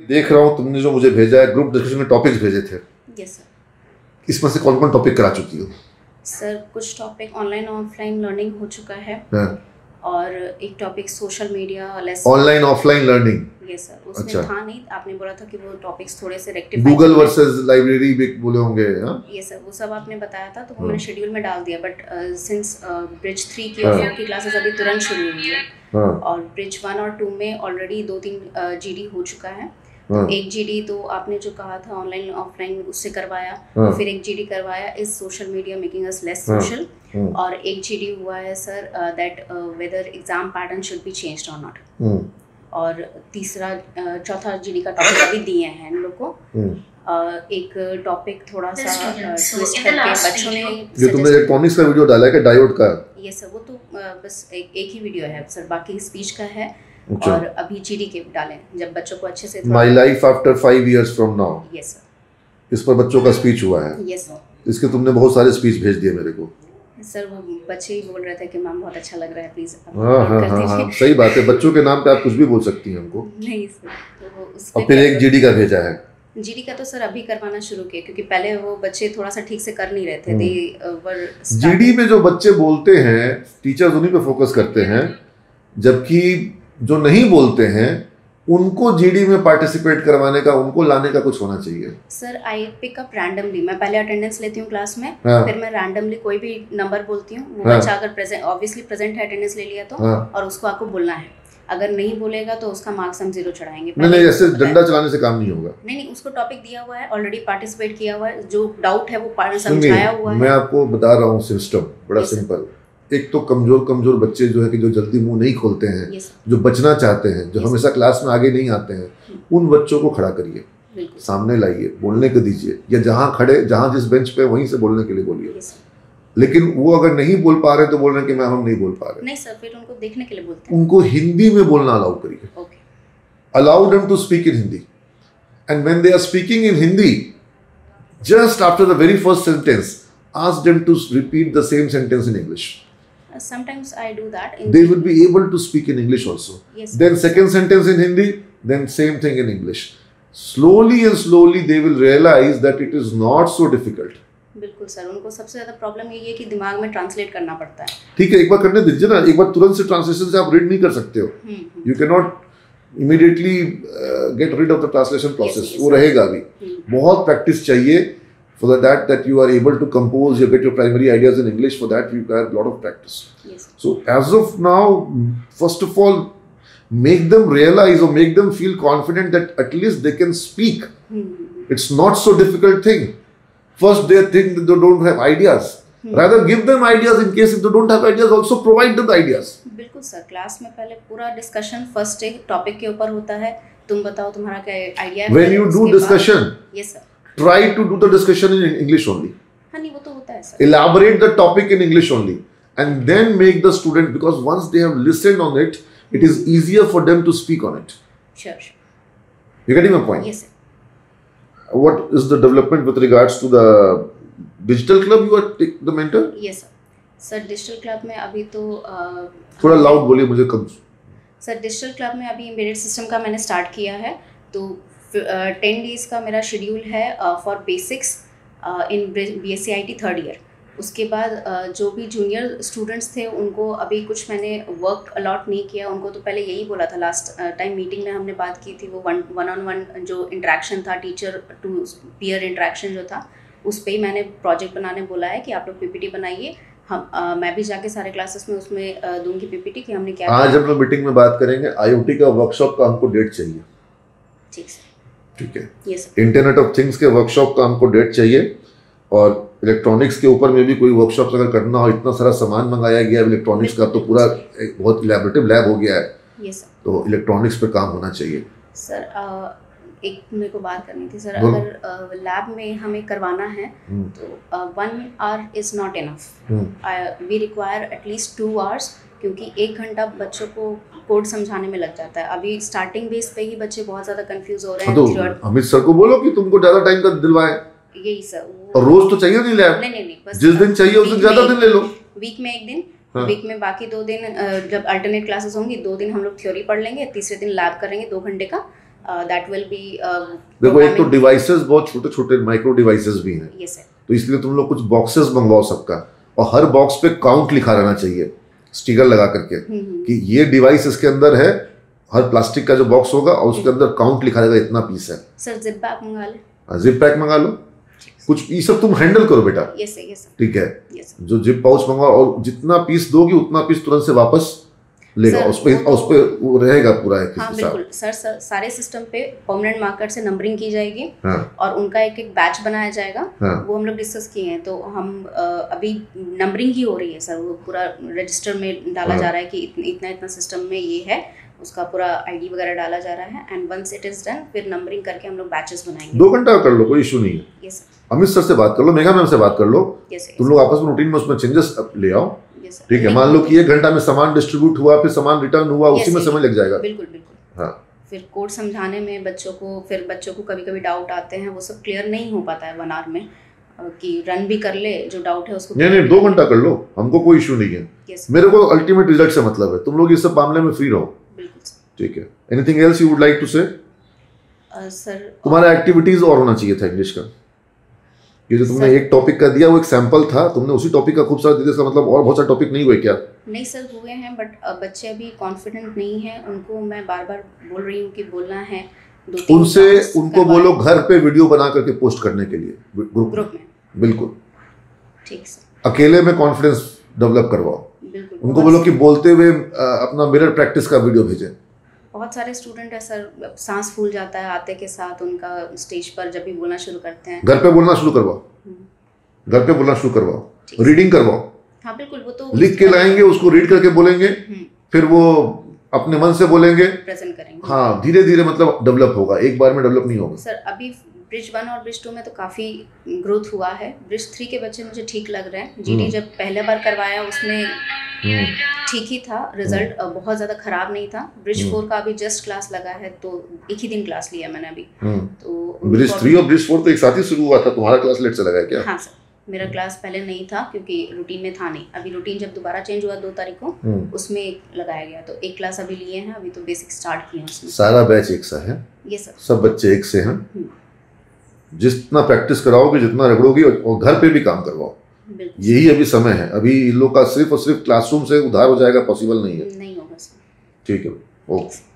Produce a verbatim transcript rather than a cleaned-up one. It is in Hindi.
देख रहा हूँ तुमने जो मुझे भेजा है, ग्रुप डिस्कशन में टॉपिक्स भेजे थे। Yes sir. इसमें से कौन कौन टॉपिक करा चुकी हो? सर कुछ टॉपिक ऑनलाइन ऑफलाइन लर्निंग हो चुका है। हाँ। और एक topic social media less online offline learning. Yes sir, उसमें अच्छा। था नहीं, आपने बोला था कि वो टॉपिक्स थोड़े से रेक्टिफाई गूगल वर्सेस लाइब्रेरी भी बोले होंगे। हाँ ये सर, वो सब आपने बताया था तो वो हाँ। मैंने शेड्यूल में डाल दिया, बट सिंस ब्रिज थ्री की हाँ। और फोर की क्लासेस अभी तुरंत शुरू हुई है। हाँ। और ब्रिज वन और टू में ऑलरेडी दो तीन जीडी हो चुका है। हाँ। एक जीडी तो आपने जो कहा था ऑनलाइन ऑफलाइन उससे करवाया। हाँ। फिर एक जीडी करवाया is social media making us less हाँ। सोशल। हाँ। और एक जीडी हुआ है sir that whether exam pattern should be changed और नॉट। हाँ। और तीसरा uh, चौथा जीडी का टॉपिक अभी दिए हैं इन लोग को। uh, एक टॉपिक थोड़ा सा ट्विस्ट करके बच्चों ने जो तुमने इलेक्ट्रॉनिक्स का वीडियो डाला है क्या, डायोड का? ये सर, वो तो uh, बस एक, एक ही वीडियो है सर, बाकी स्पीच का है। अच्छा। और अभी जीडी के डालें जब बच्चों को अच्छे से my life after five years from now. Yes sir, इस पर बच्चों का स्पीच हुआ है। Yes sir. इसके तुमने बहुत सारे स्पीच भेज दिए मेरे को। सर वो बच्चे ही बोल रहे थे कि मैम बहुत अच्छा लग रहा है, प्लीज हाँ हाँ हाँ हाँ सही बात है, बच्चों के नाम पे आप कुछ भी बोल सकती हैं हमको। नहीं सर, तो वो उस और फिर एक जीडी का भेजा है। जीडी का तो सर अभी करवाना शुरू किया क्योंकि पहले वो बच्चे थोड़ा सा ठीक से कर नहीं रहे थे। दे वर जीडी में जो बच्चे बोलते हैं टीचर्स उन्हीं पे फोकस करते हैं, जबकि जो नहीं बोलते हैं उनको जीडी में पार्टिसिपेट करवाने का, उनको लाने का कुछ होना चाहिए। Sir I pick up randomly, मैं पहले अटेंडेंस लेती हूँ क्लास में। हाँ। फिर मैं रैंडमली कोई भी नंबर बोलती हूँ, वो हाँ। बच्चा अगर प्रेजेंट ऑब्वियसली प्रेजेंट है, अटेंडेंस ले लिया तो। हाँ। और उसको आपको बोलना है, अगर नहीं बोलेगा तो उसका मार्क्स हम जीरो चढ़ाएंगे। नहीं नहीं, ऐसे डंडा चलाने से काम नहीं होगा। नहीं नहीं, उसको टॉपिक दिया हुआ है, ऑलरेडी पार्टिसिपेट किया हुआ है, जो डाउट है वो समझाया हुआ है। मैं आपको बता रहा हूँ सिस्टम बड़ा सिंपल। एक तो कमजोर कमजोर बच्चे जो है कि जो जल्दी मुंह नहीं खोलते हैं, जो बचना चाहते हैं, जो हमेशा क्लास में आगे नहीं आते हैं, उन बच्चों को खड़ा करिए, सामने लाइए, बोलने को दीजिए, या जहाँ खड़े जहाँ जिस बेंच पे वहीं से बोलने के लिए बोलिए। लेकिन वो अगर नहीं बोल पा रहे तो बोल रहे हैं कि मैम हम नहीं बोल पा रहे। नहीं सर, फिर उनको देखने के लिए बोलते हैं। उनको हिंदी में बोलना अलाउ करिए। Okay, allow them to speak in Hindi, and when they are speaking in Hindi, just after the very first sentence ask them to repeat the same sentence in English. Sometimes I do that. In they will be able to speak in English also. Yes. Then second sentence in Hindi, then same thing in English. Slowly and slowly they will realize that it is not so difficult. बिल्कुल सर, उनको सबसे ज्यादा प्रॉब्लम यही है कि दिमाग में ट्रांसलेट करना पड़ता है। ठीक है, एक बार करने दीजिए ना, एक बार तुरंत से ट्रांसलेशन से आप रीड नहीं कर सकते हो। You cannot immediately uh, get rid of the translation process. Yes, yes, वो रहेगा अभी, बहुत प्रैक्टिस चाहिए. For that, that you are able to compose, you get your primary ideas in English. For that, you require a lot of practice. Yes. So, as of now, first of all, make them realize or make them feel confident that at least they can speak. Hmm. It's not so difficult thing. First, they think that they don't have ideas. Hmm. Rather, give them ideas in case if they don't have ideas, also provide them the ideas. बिल्कुल सर, क्लास में पहले पूरा डिस्कशन फर्स्ट एक टॉपिक के ऊपर होता है, तुम बताओ तुम्हारा क्या आइडिया है। When you do discussion, yes sir, try to do the discussion in English only. हाँ नहीं, वो तो होता है sir. Elaborate the topic in English only, and then make the student, because once they have listened on it, it is easier for them to speak on it. Sure, sure. You getting my point? Yes sir. What is the development with regards to the digital club? You are the mentor? Yes sir. Sir digital club में अभी तो uh, थोड़ा लाउड बोलिए, मुझे कम। सर डिजिटल क्लब में अभी एम्बेडेड सिस्टम का मैंने स्टार्ट किया है, तो टेन डेज का मेरा शेड्यूल है for basics in B S C I T third year. उसके बाद uh, जो भी जूनियर स्टूडेंट्स थे उनको अभी कुछ मैंने वर्क अलॉट नहीं किया। उनको तो पहले यही बोला था, लास्ट टाइम मीटिंग में हमने बात की थी, वो वन वन ऑन वन जो इंट्रैक्शन था, टीचर टू पीयर इंट्रैक्शन जो था, उस पर ही मैंने प्रोजेक्ट बनाने बोला है कि आप लोग पीपीटी बनाइए। हम uh, मैं भी जाके सारे क्लासेस में उसमें uh, दूंगी पीपीटी कि हमने क्या। आज हम लोग मीटिंग में बात करेंगे आईओटी का वर्कशॉप का, हमको डेट चाहिए। ठीक सर, ठीक है। Yes sir. Internet of things के वर्कशॉप का हमको डेट चाहिए, और इलेक्ट्रॉनिक्स के ऊपर में भी कोई वर्कशॉप अगर करना हो, इतना सारा सामान मंगाया गया इलेक्ट्रॉनिक्स का, तो पूरा एक बहुत इलैबोरेटिव लैब हो गया है। Yes sir. तो इलेक्ट्रॉनिक्स पे काम होना चाहिए। सर uh, एक मेरे को बात करनी थी सर, अगर लैब uh, में हमें करवाना है तो one hour is not enough, we require at least two hours, क्योंकि एक घंटा बच्चों को कोड समझाने में लग जाता है। अभी स्टार्टिंग बेस पे ही बच्चे बहुत ज़्यादा कंफ्यूज हो रहे हैं। तो अमित सर को बोलो कि तुमको ज़्यादा टाइम का दिलवाएं। यही सर, और रोज तो चाहिए नहीं लैब। नहीं नहीं नहीं, बस जिस दिन चाहिए उस दिन ज़्यादा दिन ले लो। वीक में एक दिन, हाँ। वीक में बाकी दो दिन जब अल्टरनेट क्लासेस होंगी, दो दिन हम लोग थ्योरी पढ़ लेंगे, तीसरे दिन लैब करेंगे दो घंटे का, दैट विल बी देखो एक तो डिवाइसेस बहुत छोटे छोटे माइक्रो डिवाइसेस भी हैं, यस सर, तो इसलिए तुम लोग कुछ बॉक्सेस मंगवाओ सबका, और हर बॉक्स पे काउंट लिखा रहना चाहिए स्टिकर लगा करके कि ये डिवाइस इसके अंदर है। हर प्लास्टिक का जो बॉक्स होगा और उसके अंदर काउंट लिखा रहेगा इतना पीस है। सर जिप पैक मंगा ले, जिप पैक मंगा लो, कुछ ये सब तुम हैंडल करो बेटा, यस सर, यस सर, ठीक है। यस जो जिप पाउच मंगाओ और जितना पीस दोगी उतना पीस तुरंत से वापस लेगा, उस पे उस पे वो रहेगा पूरा एक हाँ बिल्कुल सर, सर सारे सिस्टम पे परमानेंट मार्कर से नंबरिंग की जाएगी, हाँ, और उनका एक एक बैच बनाया जाएगा, हाँ, वो हम लोग डिस्कस किए हैं। तो हम आ, अभी नंबरिंग ही हो रही है सर, वो पूरा रजिस्टर में डाला हाँ, जा रहा है कि इतना इतना सिस्टम में ये है, उसका पूरा आईडी वगैरह डाला जा रहा है, and once it is done फिर नंबरिंग करके हम लोग बैचेस बनाएंगे। दो घंटा कर लो, कोई इशू नहीं है। यस सर, अमित सर से बात कर लो, मेघा मैम से बात कर लो, yes, तुम लोग आपस में रूटीन में उसमें चेंजेस ले आओ, yes, ठीक है। मान लो कि एक घंटा में सामान डिस्ट्रीब्यूट हुआ, फिर सामान रिटर्न हुआ, yes, उसी में समय लग जाएगा। बिल्कुल बिल्कुल, हाँ। फिर कोड समझाने में बच्चों को, फिर बच्चों को कभी कभी डाउट आते हैं, वो सब क्लियर नहीं हो पाता है वन आवर में, कि रन भी कर ले जो डाउट है उसको। नहीं नहीं, दो घंटा कर लो, हमको कोई इशू नहीं है, yes, मेरे को अल्टीमेट रिजल्ट से मतलब है, तुम लोग इस सब मामले में फ्री रहो, ठीक है। Anything else you would like to say? Sir तुम्हारा एक्टिविटीज और होना चाहिए था इंग्लिश का, ये जो तुमने एक टॉपिक का दिया वो एक सैंपल था, तुमने उसी टॉपिक का खूब सारा दिया, इसका मतलब और बहुत सारे टॉपिक नहीं हुए क्या? नहीं सर हुए हैं, बट बच्चे अभी कॉन्फिडेंट नहीं है, उनको मैं बार बार बोल रही हूँ कि बोलना है, उनसे उनको बोलो घर पे वीडियो बना करके पोस्ट करने के लिए ग्रुप ग्रुप में, बिल्कुल ठीक सर। अकेले में कॉन्फिडेंस डेवलप करवाओ, उनको बोलो कि बोलते हुए अपना मिरर प्रैक्टिस का वीडियो भेजें। बहुत सारे स्टूडेंट है सर, सांस फूल जाता है आते के साथ उनका, स्टेज पर जब भी बोलना शुरू करते हैं। घर पे बोलना शुरू करवाओ, घर पे बोलना शुरू करवाओ, रीडिंग करवाओ, हाँ बिल्कुल, वो तो लिख के लाएंगे, उसको रीड करके बोलेंगे, फिर वो अपने मन से बोलेंगे, प्रेजेंट करेंगे, हाँ धीरे धीरे मतलब डेवलप होगा, एक बार में डेवलप नहीं होगा सर। अभी ब्रिज वन और ब्रिज टू में तो काफ़ी ग्रोथ हुआ है, ब्रिज थ्री के बच्चे मुझे ठीक लग रहे हैं। जीडी जब पहले बार करवाया उसमें ठीक ही था रिजल्ट, बहुत ज़्यादा खराब नहीं था। ब्रिज फोर का अभी जस्ट क्लास लगा है, तो एक ही दिन क्लास लिया मैंने अभी। तो ब्रिज थ्री और ब्रिज फोर तो एक साथ ही शुरू हुआ था, तुम्हारा क्लास लेट से लगा है क्या? हाँ सर, मेरा क्लास पहले नहीं था क्योंकि रूटीन में था नहीं, अभी रूटीन जब दोबारा चेंज हुआ दो तारीख को उसमें लगाया गया, तो एक क्लास अभी लिए हैं, अभी तो बेसिक स्टार्ट किए हैं उसमें। सारा बैच एक सा है? ये सर, सब बच्चे एक से हैं, जितना प्रैक्टिस कराओगे, जितना रगड़ोगे, और घर पे भी काम करवाओ, यही अभी समय है। अभी इन लोग का सिर्फ और सिर्फ क्लासरूम से उधार हो जाएगा पॉसिबल नहीं है, नहीं होगा सर, ठीक है, ओके।